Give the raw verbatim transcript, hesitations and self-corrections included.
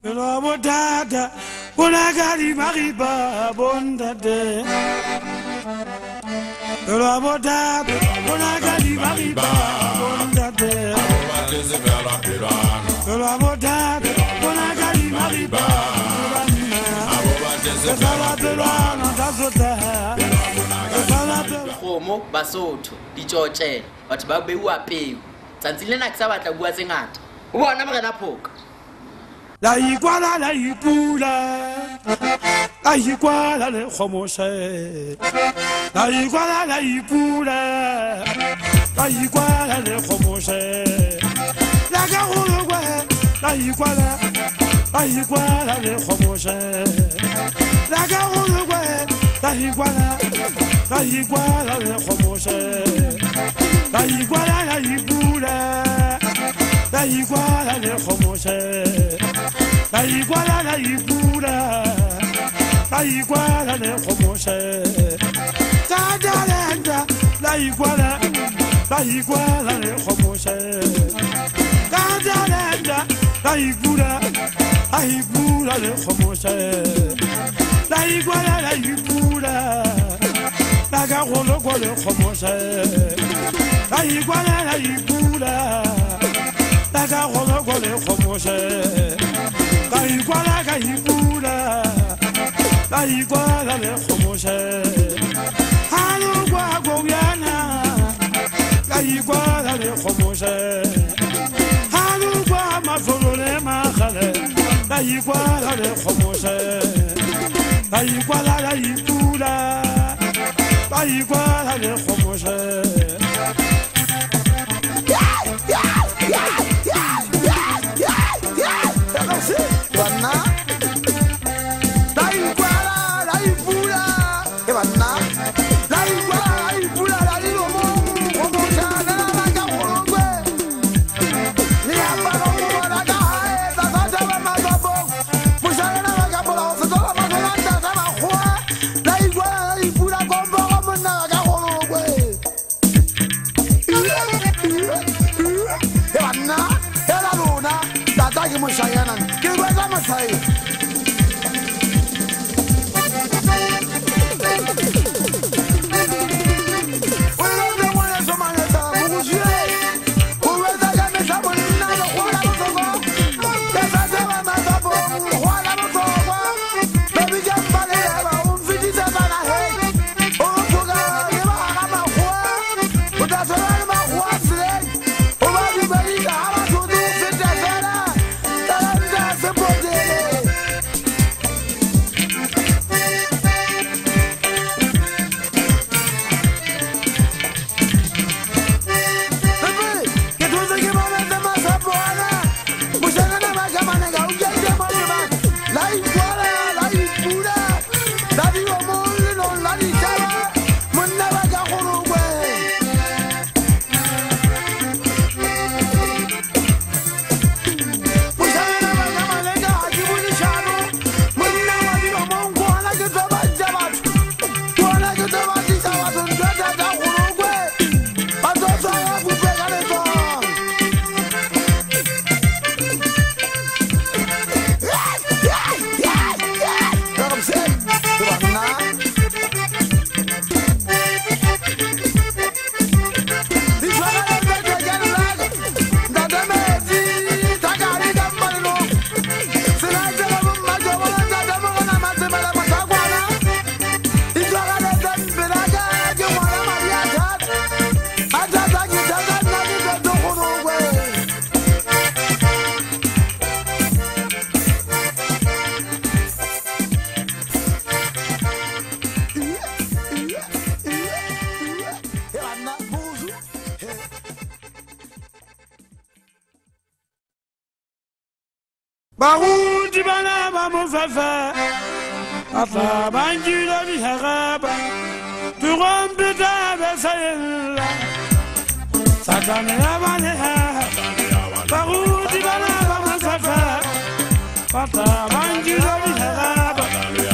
Hello, Dada. When I got him, Mariba, Bondade. Hello, Dada. When I got him, Mariba, Bondade. Hello, Dada. When I got him, Mariba, Khomo Basotho dichoche batho ba beua peo tsantsile na ksa batla bua tse ngata o bona morena Phoka la ikwala la ipula la ikwala lekhomosha la ikwala la ipula la ikwala lekhomosha la ka go kwa la ikwala la ikwala lekhomosha la ka go kwa la ikwala la ikwala lekhomosha la ikwala la ipula la iguala le khomosha la iguala la ipula la iguala le khomosha ta dalenda la iguala la iguala le khomosha ta dalenda la iguala la iguala le khomosha la iguala la iguala la gagolo go le khomosha la iguala la iguala la gagolo go le khomosha la iguala la iguala la iguala le khomosha halo gwa go yana la iguala le khomosha halo gwa mafolo le magale la iguala le khomosha la iguala la iguala la iguala le khomosha Baruti bana ba mufafa Ata banjira bi haraba Tu rompe da besayella Satane abane ha Baruti bana ba mufafa Ata banjira bi haraba